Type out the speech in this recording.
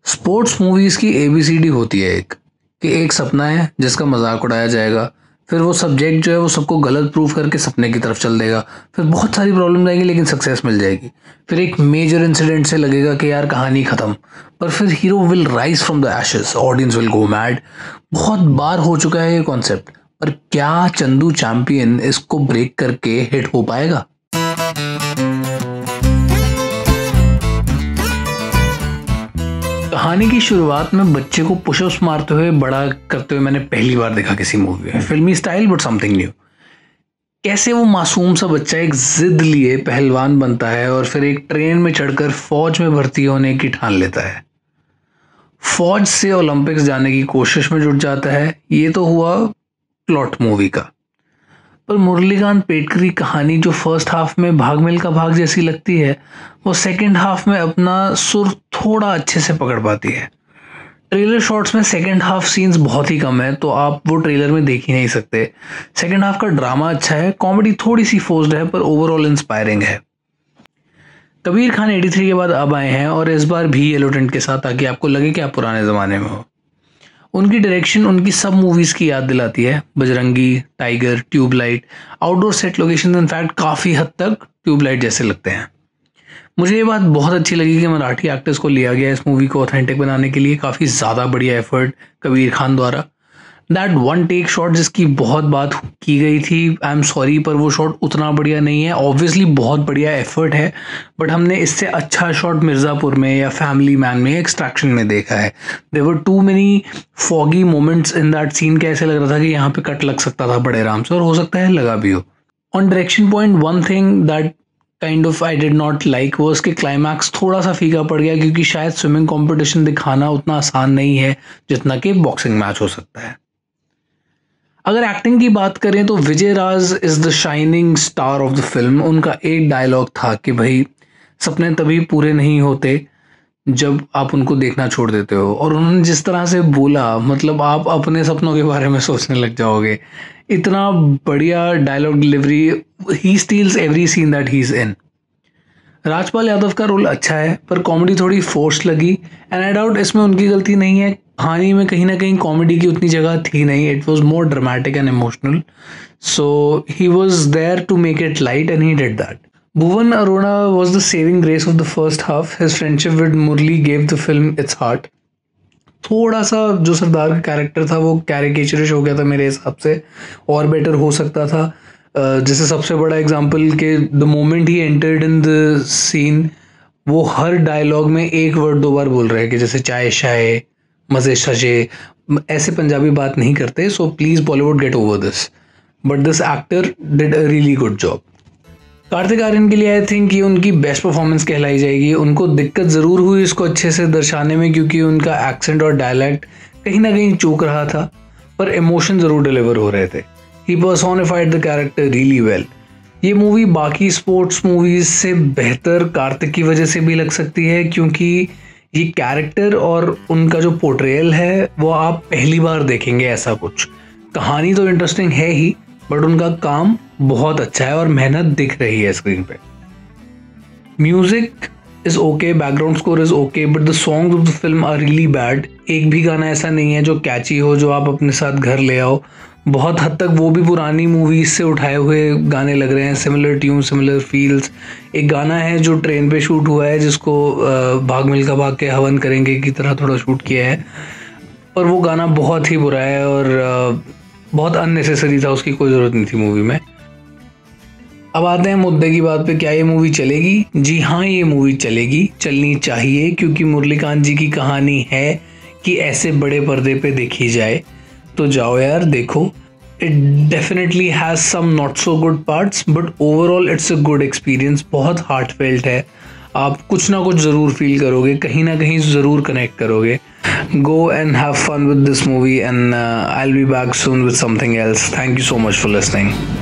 Sports movies की ABCD होती है एक कि एक सपना है जिसका मजाक उड़ाया जाएगा। फिर वो सब्जेक्ट जो है वो सबको गलत प्रूव करके सपने की तरफ चल देगा। फिर बहुत सारी प्रॉब्लम आएगी लेकिन सक्सेस मिल जाएगी। फिर एक मेजर इंसिडेंट से लगेगा कि यार कहानी खत्म, पर फिर hero will rise from the ashes, audience will go mad. बहुत बार हो चुका है ये कॉन्सेप्ट, पर क्या चंदू चैंपियन इसको ब्रेक करके हिट हो पाएगा? कहानी की शुरुआत में बच्चे को पुशअप्स मारते हुए बड़ा करते हुए मैंने पहली बार देखा किसी मूवी में। फिल्मी स्टाइल बट समथिंग न्यू। कैसे वो मासूम सा बच्चा एक जिद लिए पहलवान बनता है और फिर एक ट्रेन में चढ़कर फौज में भर्ती होने की ठान लेता है, फौज से ओलंपिक्स जाने की कोशिश में जुट जाता है। ये तो हुआ प्लॉट मूवी का। पर मुरलीकांत पेटकर कहानी जो फर्स्ट हाफ में भाग मिल्खा भाग जैसी लगती है, वो सेकंड हाफ में अपना सुर थोड़ा अच्छे से पकड़ पाती है। ट्रेलर शॉट्स में सेकंड हाफ सीन्स बहुत ही कम है, तो आप वो ट्रेलर में देख ही नहीं सकते। सेकंड हाफ का ड्रामा अच्छा है, कॉमेडी थोड़ी सी फोर्स्ड है, पर ओवरऑल इंस्पायरिंग है। कबीर खान 83 के बाद अब आए हैं और इस बार भी येलो टेंट के साथ, ताकि आपको लगे कि आप पुराने ज़माने में हो। उनकी डायरेक्शन उनकी सब मूवीज़ की याद दिलाती है। Bajrangi, Tiger, Tubelight, outdoor set location in fact काफ़ी हद तक ट्यूबलाइट जैसे लगते हैं। मुझे ये बात बहुत अच्छी लगी कि मराठी एक्टर्स को लिया गया इस मूवी को ऑथेंटिक बनाने के लिए। काफ़ी ज़्यादा बढ़िया एफर्ट कबीर खान द्वारा। दैट वन टेक शॉट जिसकी बहुत बात की गई थी, आई एम सॉरी, पर वो शॉट उतना बढ़िया नहीं है। ऑब्वियसली बहुत बढ़िया एफर्ट है, बट हमने इससे अच्छा शॉट मिर्ज़ापुर में या फैमिली मैन में, एक्सट्रैक्शन में देखा है। There were too many foggy moments in that scene के ऐसे लग रहा था कि यहाँ पे कट लग सकता था बड़े आराम से, और हो सकता है लगा भी हो। On direction point, one thing that kind of I did not like वो उसके क्लाइमैक्स थोड़ा सा फीका पड़ गया, क्योंकि शायद स्विमिंग कंपटीशन दिखाना उतना आसान नहीं है जितना कि बॉक्सिंग मैच हो सकता है। अगर एक्टिंग की बात करें तो Vijay Raaz is the shining star of the film. उनका एक डायलॉग था कि भाई सपने तभी पूरे नहीं होते जब आप उनको देखना छोड़ देते हो, और उन्होंने जिस तरह से बोला, मतलब आप अपने सपनों के बारे में सोचने लग जाओगे। इतना बढ़िया dialogue delivery, he steals every scene that he is in. Rajpal Yadav का रोल अच्छा है, पर कॉमेडी थोड़ी फोर्स लगी, एंड आई डाउट इसमें उनकी गलती नहीं है। कहानी में कहीं ना कहीं कॉमेडी की उतनी जगह थी नहीं। It was more dramatic and emotional, so he was there to make it light and he did that. Bhuvan Arora was the saving grace of the first half. His friendship with Murali gave the film its heart. थोड़ा सा जो सरदार का character था वो caricaturish हो गया था मेरे हिसाब से, और बेटर हो सकता था। जैसे सबसे बड़ा एग्जांपल के the moment he entered in the scene, वो हर डायलॉग में एक वर्ड दो बार बोल रहे हैं कि जैसे चाय शाय, मज़े शजे, ऐसे पंजाबी बात नहीं करते। So please Bollywood get over this, but this actor did a really good job. Kartik Aaryan के लिए आई थिंक ये उनकी बेस्ट परफॉर्मेंस कहलाई जाएगी। उनको दिक्कत ज़रूर हुई इसको अच्छे से दर्शाने में, क्योंकि उनका एक्सेंट और डायलैक्ट कहीं ना कहीं चूक रहा था, पर इमोशन ज़रूर डिलीवर हो रहे थे। He personified the character really well. ये मूवी बाकी स्पोर्ट्स मूवीज़ से बेहतर कार्तिक की वजह से भी लग सकती है, क्योंकि ये कैरेक्टर और उनका जो पोर्ट्रेयल है वो आप पहली बार देखेंगे ऐसा कुछ। कहानी तो इंटरेस्टिंग है ही, बट उनका काम बहुत अच्छा है और मेहनत दिख रही है स्क्रीन पे। Music is okay, background score is okay, but the songs of the film are really bad. एक भी गाना ऐसा नहीं है जो कैची हो, जो आप अपने साथ घर ले आओ। बहुत हद तक वो भी पुरानी मूवीज से उठाए हुए गाने लग रहे हैं, सिमिलर ट्यून, सिमिलर फील्स। एक गाना है जो ट्रेन पे शूट हुआ है, जिसको भाग मिल्खा भाग के हवन करेंगे की तरह थोड़ा शूट किया है, पर वो गाना बहुत ही बुरा है और बहुत अननेसेसरी था, उसकी कोई ज़रूरत नहीं थी मूवी में। अब आते हैं मुद्दे की बात पे, क्या ये मूवी चलेगी? जी हाँ, ये मूवी चलेगी, चलनी चाहिए, क्योंकि मुरलीकांत जी की कहानी है कि ऐसे बड़े पर्दे पे देखी जाए। तो जाओ यार देखो। It definitely has some not so good parts, but overall it's a good experience. बहुत हार्टफेल्ट है, आप कुछ ना कुछ ज़रूर फील करोगे, कहीं ना कहीं ज़रूर कनेक्ट करोगे। Go and have fun with this movie, and I'll be back soon with something else. Thank you so much for listening.